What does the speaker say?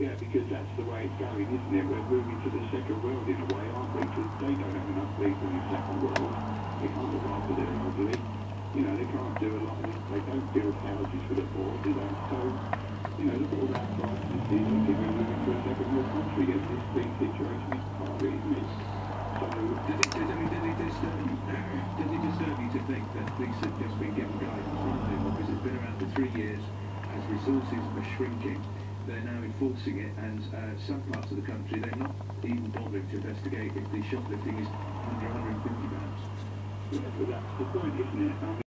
Yeah, because that's the way it's going, isn't it? We're moving to the second world in a way, aren't we? Because they don't have enough people in the second world. They can't look after their elderly. You know, they can't do a lot of it. They don't build houses for the poor, do they? So, you know, look at all that crisis. These are people moving to a second world country, and this big situation is part of it, isn't it? So, does it disturb you to think that police have just been given guidance from the Home Office? It's been around for 3 years. As resources are shrinking, they're now enforcing it, and some parts of the country, they're not even bothering to investigate if the shoplifting is under £150. yeah, but that's the point, isn't it?